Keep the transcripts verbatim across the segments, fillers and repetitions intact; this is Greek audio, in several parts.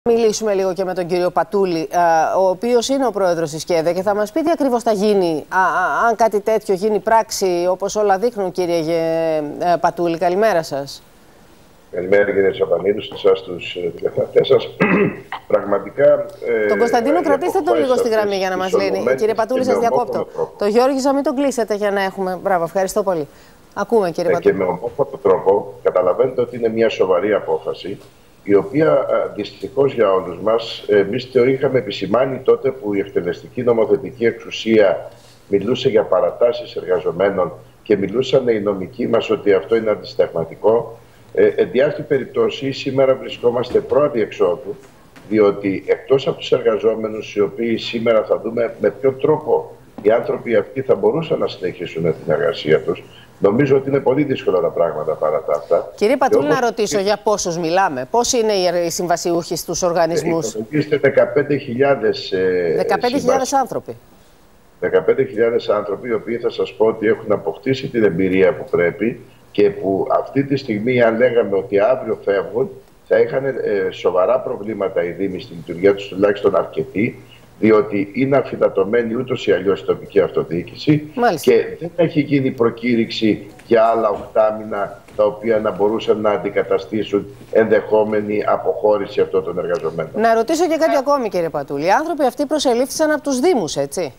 Μιλήσουμε λίγο και με τον κύριο Πατούλη, ο οποίος είναι ο πρόεδρος της ΚΕΔΕ και θα μας πει τι ακριβώς θα γίνει αν κάτι τέτοιο γίνει πράξη, όπως όλα δείχνουν, κύριε Πατούλη. Καλημέρα σας. Καλημέρα, κύριε Τσαπανίδου, σε εσάς τους τηλεθεατές σας. Πραγματικά. Τον Κωνσταντίνο, ε, κρατήστε τον λίγο στη γραμμή για να μας λύνει. Κύριε Πατούλη, σας διακόπτω. Το Γιώργη, να μην τον κλείσετε για να έχουμε. Μπράβο, ευχαριστώ πολύ. Ακούμε, κύριε ε, Πατούλη. Και με ομόφωτο τρόπο καταλαβαίνετε ότι είναι μια σοβαρή απόφαση, η οποία δυστυχώς για όλους μας, εμείς το είχαμε επισημάνει τότε που η εκτελεστική νομοθετική εξουσία μιλούσε για παρατάσεις εργαζομένων και μιλούσαν οι νομικοί μας ότι αυτό είναι αντισυνταγματικό. Ε, εν τη αυτή περιπτώσει, σήμερα βρισκόμαστε πρώτοι εξόδου, διότι εκτός από τους εργαζόμενους, οι οποίοι σήμερα θα δούμε με ποιο τρόπο οι άνθρωποι αυτοί θα μπορούσαν να συνεχίσουν την εργασία τους, νομίζω ότι είναι πολύ δύσκολα τα πράγματα παρά τα αυτά. Κύριε Πατούλη, όμως, να ρωτήσω για πόσους μιλάμε, πόσοι είναι οι συμβασιούχοι στους οργανισμούς? Είστε δεκαπέντε χιλιάδες ε, άνθρωποι. δεκαπέντε χιλιάδες άνθρωποι, οι οποίοι θα σας πω ότι έχουν αποκτήσει την εμπειρία που πρέπει και που αυτή τη στιγμή, αν λέγαμε ότι αύριο φεύγουν, θα είχαν ε, σοβαρά προβλήματα οι Δήμοι στη λειτουργία τους, τουλάχιστον αρκετοί, διότι είναι αφυδατωμένη ούτως ή αλλιώς η τοπική αυτοδιοίκηση. Μάλιστα. Και δεν έχει γίνει προκήρυξη για άλλα οχτάμινα τα οποία να μπορούσαν να αντικαταστήσουν ενδεχόμενη αποχώρηση αυτών των εργαζομένων. Να ρωτήσω και κάτι ακόμη, κύριε Πατούλη. Οι άνθρωποι αυτοί προσελήφθησαν από τους Δήμους, έτσι?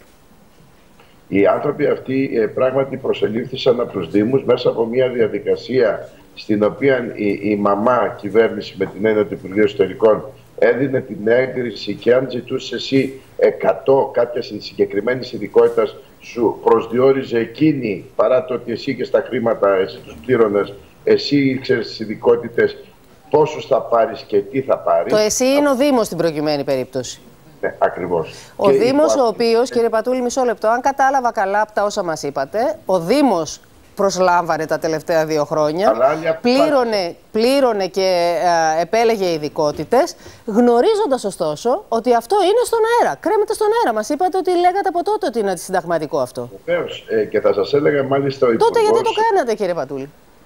Οι άνθρωποι αυτοί ε, πράγματι προσελήφθησαν από τους Δήμους μέσα από μια διαδικασία στην οποία η, η μαμά κυβέρνηση με την έννοια του Υπουργείου Εσωτερικών έδινε την έγκριση και αν ζητούσε εσύ εκατό κάποια συγκεκριμένη ειδικότητα, σου προσδιορίζε εκείνη, παρά το ότι εσύ και στα χρήματα εσύ τους πλήρωνες, εσύ ήξερες τις ειδικότητες πόσους θα πάρεις και τι θα πάρεις. Το εσύ είναι ο Δήμος στην προκειμένη περίπτωση. Ναι, ακριβώς. Ο και Δήμος, ο οποίος, κύριε Πατούλη, μισό λεπτό, αν κατάλαβα καλά από τα όσα μας είπατε, ο Δήμος προσλάμβανε τα τελευταία δύο χρόνια, πλήρωνε, πλήρωνε και α, επέλεγε ειδικότητες, γνωρίζοντας ωστόσο ότι αυτό είναι στον αέρα, κρέμεται στον αέρα. Μας είπατε ότι λέγατε από τότε ότι είναι αντισυνταγματικό αυτό. Βεβαίως, ε, και θα σας έλεγα μάλιστα ο Τότε γιατί το κάνατε, κύριε Πατούλη?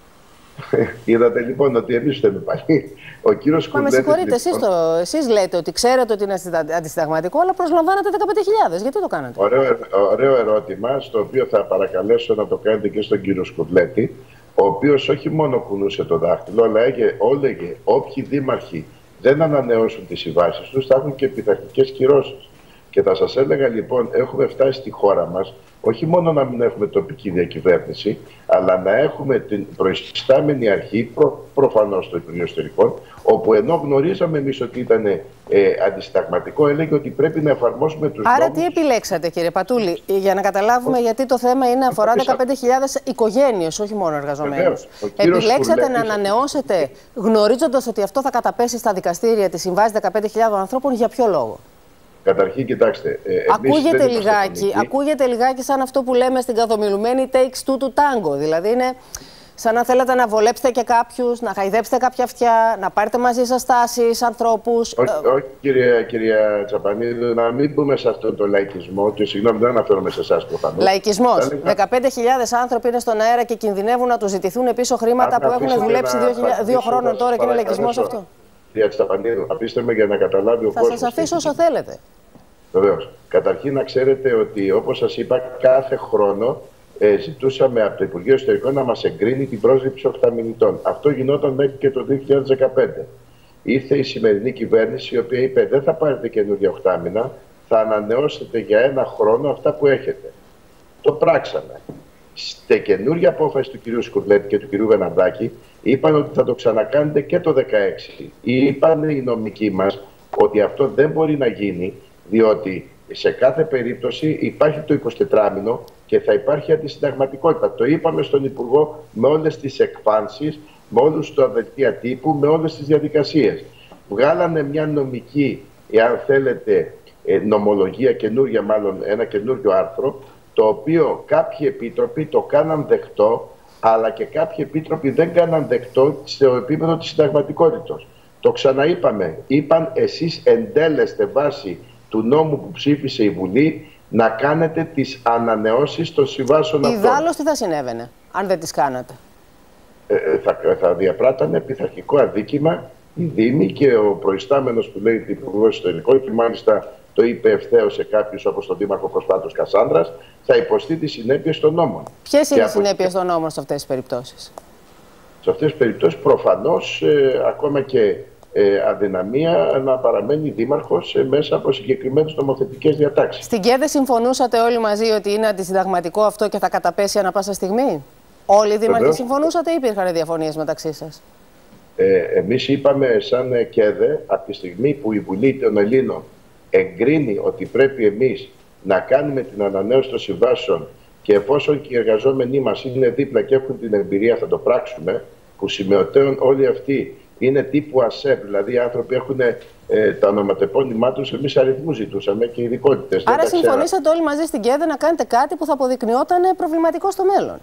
Είδατε λοιπόν ότι εμείς δεν πάλι. Ο κύριος Μα με συγχωρείτε, εσείς, το, εσείς λέτε ότι ξέρετε ότι είναι αντισυνταγματικό, αλλά προσλαμβάνατε δεκαπέντε χιλιάδες. Γιατί το κάνατε? Ωραίο, ωραίο ερώτημα, στο οποίο θα παρακαλέσω να το κάνετε και στον κύριο Σκουρλέτη, ο οποίος όχι μόνο κουνούσε το δάχτυλο, αλλά έλεγε όποιοι δήμαρχοι δεν ανανεώσουν τις συμβάσεις τους, θα έχουν και πειθαρχικές κυρώσεις. Και θα σας έλεγα λοιπόν, έχουμε φτάσει στη χώρα μας όχι μόνο να μην έχουμε τοπική διακυβέρνηση, αλλά να έχουμε την προϊστάμενη αρχή, προ, προφανώς το Υπουργείο Εσωτερικών, όπου ενώ γνωρίζαμε εμείς ότι ήταν ε, αντισυνταγματικό, έλεγε ότι πρέπει να εφαρμόσουμε τους Άρα νόμους. Τι επιλέξατε, κύριε Πατούλη, για να καταλάβουμε, ο... γιατί το θέμα είναι αφορά δεκαπέντε χιλιάδες οικογένειες, όχι μόνο εργαζομένους. Επιλέξατε Σκουλέτης... να ανανεώσετε, γνωρίζοντας ότι αυτό θα καταπέσει στα δικαστήρια τη συμβάση δεκαπέντε χιλιάδων ανθρώπων, για ποιο λόγο? Καταρχήν, κοιτάξτε. Ε, ακούγεται, λιγάκι, ακούγεται λιγάκι σαν αυτό που λέμε στην καθομιλουμένη takes two to tango. Δηλαδή, είναι σαν να θέλετε να βολέψετε και κάποιους, να χαϊδέψετε κάποια αυτιά, να πάρετε μαζί σας τάσεις, ανθρώπους. Όχι, όχι κυρία, κυρία Τσαπανίδου, να μην μπούμε σε αυτόν τον λαϊκισμό. Και συγγνώμη, δεν αναφέρομαι σε εσάς προφανώς. Λαϊκισμός. Έλεγα... δεκαπέντε χιλιάδες άνθρωποι είναι στον αέρα και κινδυνεύουν να τους ζητηθούν πίσω χρήματα που έχουν δουλέψει δύο, δύο χρόνων τώρα και είναι λαϊκισμός αυτό. Κυρία Τσαπανίδου, αφήστε με για να καταλάβει ο κόσμος. Θα σας αφήσω όσο θέλετε. Βεβαίως. Καταρχήν να ξέρετε ότι, όπως σας είπα, κάθε χρόνο ε, ζητούσαμε από το Υπουργείο Εσωτερικών να μας εγκρίνει την πρόσληψη οχταμηνητών. Αυτό γινόταν μέχρι και το δύο χιλιάδες δεκαπέντε. Ήρθε η σημερινή κυβέρνηση, η οποία είπε δεν θα πάρετε καινούργια οχτάμηνα, θα ανανεώσετε για ένα χρόνο αυτά που έχετε. Το πράξαμε. Στη καινούργια απόφαση του κυρίου Σκουρλέτη και του κυρίου Βενανδάκη είπαν ότι θα το ξανακάνετε και το δεκαέξι. Είπαν οι νομικοί μας ότι αυτό δεν μπορεί να γίνει, διότι σε κάθε περίπτωση υπάρχει το εικοσιτετράμηνο και θα υπάρχει αντισυνταγματικότητα. Το είπαμε στον Υπουργό με όλες τις εκφάνσεις, με όλους τα δελτία τύπου, με όλες τις διαδικασίες. Βγάλανε μια νομική, εάν θέλετε, νομολογία καινούρια, μάλλον ένα καινούριο άρθρο, το οποίο κάποιοι επίτροποι το κάναν δεκτό, αλλά και κάποιοι επίτροποι δεν κάναν δεκτό στο επίπεδο της συνταγματικότητας. Το ξαναείπαμε. Είπαν εσείς εντέλεστε βάσει του νόμου που ψήφισε η Βουλή να κάνετε τις ανανεώσεις των συμβάσεων αυτών. Ιδάλλως τι θα συνέβαινε αν δεν τις κάνατε? Ε, θα, θα διαπράττανε πειθαρχικό αδίκημα οι Δήμοι και ο προϊστάμενος που λέει Υπουργός Εσωτερικών, και μάλιστα το είπε ευθέως σε κάποιους όπως τον Δήμαρχο Προσπάτους Κασάνδρας, θα υποστεί τις συνέπειες των νόμων. Ποιες είναι οι συνέπειες των νόμων σε αυτές τις περιπτώσεις? Σε αυτές τις περιπτώσεις προφανώς ε, ακόμα και ε, αδυναμία να παραμένει δήμαρχος ε, μέσα από συγκεκριμένες νομοθετικές διατάξεις. Στην ΚΕΔΕ συμφωνούσατε όλοι μαζί ότι είναι αντισυνταγματικό αυτό και θα καταπέσει ανά πάσα στιγμή? Όλοι οι δήμαρχοι συμφωνούσατε ή υπήρχαν διαφωνίες μεταξύ σας? Ε, εμείς είπαμε σαν ΚΕΔΕ, από τη στιγμή που η Βουλή των Ελλήνων εγκρίνει ότι πρέπει εμείς να κάνουμε την ανανέωση των συμβάσεων και εφόσον και οι εργαζόμενοι μας είναι δίπλα και έχουν την εμπειρία θα το πράξουμε, που σημειωτέων όλοι αυτοί είναι τύπου ΑΣΕΠ, δηλαδή οι άνθρωποι έχουν ε, τα ονοματεπώνυμά τους, εμείς αριθμούς ζητούσαμε και ειδικότητες. Άρα συμφωνήσατε όλοι μαζί στην ΚΕΔΕ να κάνετε κάτι που θα αποδεικνυόταν προβληματικό στο μέλλον?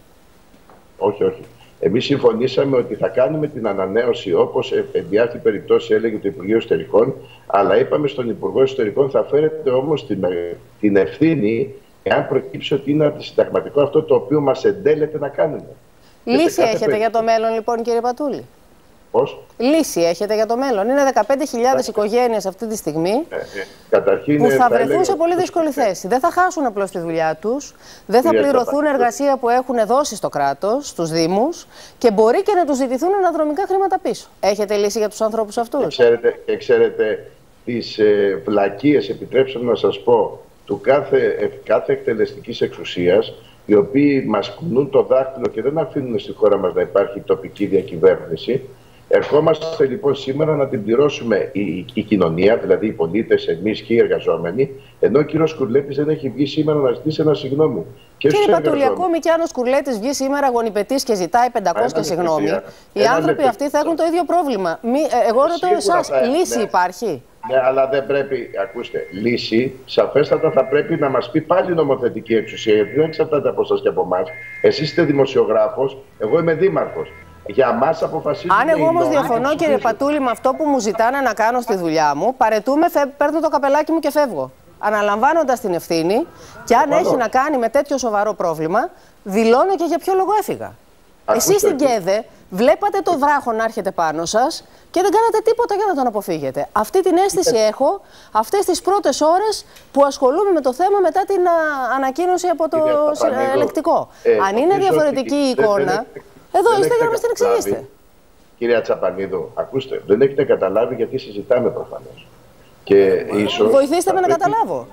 Όχι, όχι. Εμείς συμφωνήσαμε ότι θα κάνουμε την ανανέωση όπως εν διάφορη περιπτώσει έλεγε το Υπουργείο Εσωτερικών, αλλά είπαμε στον Υπουργό Εσωτερικών θα φέρετε όμως την, την ευθύνη εάν προκύψει ότι είναι αντισυνταγματικό αυτό το οποίο μας εντέλεται να κάνουμε. Λύση έχετε περίπτωση για το μέλλον λοιπόν, κύριε Πατούλη? Πώς? Λύση έχετε για το μέλλον? Είναι δεκαπέντε χιλιάδες οικογένειες αυτή τη στιγμή ε, ε, καταρχήν, που θα, θα βρεθούν έλεγα... σε πολύ δύσκολη θέση. Δεν θα χάσουν απλώς τη δουλειά τους, δεν θα πληρωθούν εργασία που έχουν δώσει στο κράτος, στους Δήμους, και μπορεί και να τους ζητηθούν αναδρομικά χρήματα πίσω. Έχετε λύση για τους ανθρώπους αυτούς? Και ξέρετε, και ξέρετε τις ε, βλακίες, επιτρέψτε να σας πω, του κάθε, ε, κάθε εκτελεστικής εξουσίας, οι οποίοι μας κουνούν το δάχτυλο και δεν αφήνουν στη χώρα μας να υπάρχει τοπική διακυβέρνηση. Ερχόμαστε λοιπόν σήμερα να την πληρώσουμε η, η, η κοινωνία, δηλαδή οι πολίτες, εμείς και οι εργαζόμενοι, ενώ ο κύριος Σκουρλέτης δεν έχει βγει σήμερα να ζητήσει ένα συγγνώμη. Κύριε Πατούλη, ακόμη και αν ο Σκουρλέτης βγει σήμερα γονιπετής και ζητάει πεντακόσια συγγνώμη, οι άνθρωποι αυτοί θα έχουν το ίδιο πρόβλημα. Μη, εγώ ρωτώ εσάς, λύση ναι. υπάρχει? Ναι, αλλά δεν πρέπει, ακούστε, λύση σαφέστατα θα πρέπει να μας πει πάλι η νομοθετική εξουσία, γιατί δεν εξαρτάται από εσάς και από εμάς. Εσείς είστε δημοσιογράφος, εγώ είμαι δήμαρχος. Για μας αποφασίζουμε. Αν εγώ όμως διαφωνώ, κύριε Πατούλη, με αυτό που μου ζητάνε να κάνω στη δουλειά μου, παρετούμε, παίρνω το καπελάκι μου και φεύγω. Αναλαμβάνοντας την ευθύνη, και αν έχει να κάνει με τέτοιο σοβαρό πρόβλημα, δηλώνω και για ποιο λόγο έφυγα. Εσείς στην ΚΕΔΕ βλέπατε το βράχο να έρχεται πάνω σας και δεν κάνατε τίποτα για να τον αποφύγετε. Αυτή την αίσθηση έχω αυτές τις πρώτες ώρες που ασχολούμαι με το θέμα μετά την α, ανακοίνωση από το ελεκτικό. Ε, Αν είναι διαφορετική η εικόνα, εδώ δεν είστε για να μας την εξηγήσετε. Κυρία Τσαπανίδου, ακούστε, δεν έχετε καταλάβει γιατί συζητάμε προφανώς. Και ίσως βοηθήστε με να καταλάβω.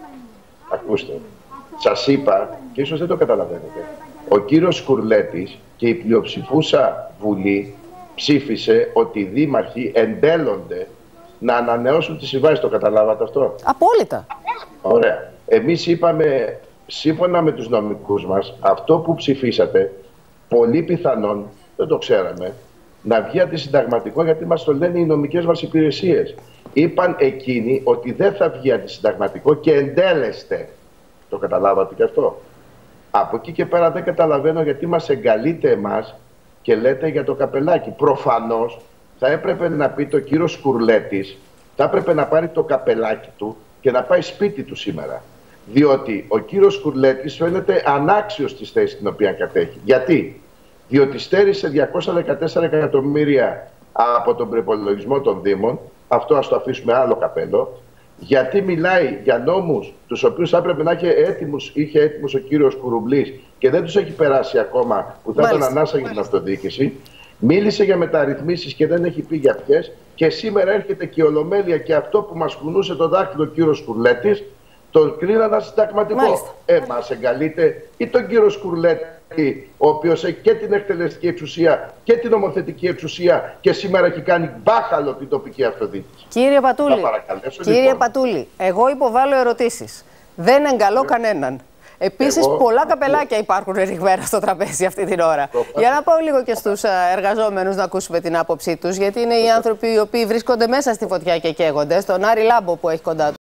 Ακούστε, σας είπα και ίσως δεν το καταλαβαίνετε. Ο κύριος Σκουρλέτης και η πλειοψηφούσα Βουλή ψήφισε ότι οι δήμαρχοι εντέλλονται να ανανεώσουν τις συμβάσεις. Το καταλάβατε αυτό? Απόλυτα. Ωραία. Εμείς είπαμε, σύμφωνα με τους νομικούς μας, αυτό που ψηφίσατε, πολύ πιθανόν, δεν το ξέραμε, να βγει αντισυνταγματικό, γιατί μας το λένε οι νομικές μας υπηρεσίες. Είπαν εκείνοι ότι δεν θα βγει αντισυνταγματικό και εντέλεστε. Το καταλάβατε και αυτό? Από εκεί και πέρα δεν καταλαβαίνω γιατί μας εγκαλείτε εμάς και λέτε για το καπελάκι. Προφανώς θα έπρεπε να πει το κύριο Σκουρλέτης, θα έπρεπε να πάρει το καπελάκι του και να πάει σπίτι του σήμερα. Διότι ο κύριος Σκουρλέτης φαίνεται ανάξιος της θέσης την οποία κατέχει. Γιατί? Διότι στέρισε διακόσια δεκατέσσερα εκατομμύρια από τον προϋπολογισμό των Δήμων, αυτό ας το αφήσουμε άλλο καπέλο, γιατί μιλάει για νόμους τους οποίους θα έπρεπε να είχε έτοιμους, είχε έτοιμους ο κύριος Κουρουμπλής και δεν τους έχει περάσει ακόμα, που θα ήταν ανάσα για την αυτοδιοίκηση. Μίλησε για μεταρρυθμίσεις και δεν έχει πει για ποιες, και σήμερα έρχεται και η Ολομέλεια και αυτό που μας κουνούσε το δάχτυλο ο κύριος Σκουρλέτης τον κρίναν ασυνταγματικό. Ε, μας εγκαλείτε ή τον κύριο Σκουρλέτη, ο οποίος έχει και την εκτελεστική εξουσία και την νομοθετική εξουσία και σήμερα έχει κάνει μπάχαλο την τοπική αυτοδιοίκηση. Κύριε Πατούλη, κύριε λοιπόν. Πατούλη, εγώ υποβάλλω ερωτήσεις. Δεν εγκαλώ κανέναν. Επίσης, εγώ... πολλά καπελάκια υπάρχουν ρηγμένα στο τραπέζι αυτή την ώρα. Για να πάω λίγο και στους εργαζόμενους να ακούσουμε την άποψή τους, γιατί είναι οι άνθρωποι οι οποίοι βρίσκονται μέσα στη φωτιά και καίγονται, στον Άρη Λάμπο που έχει κοντά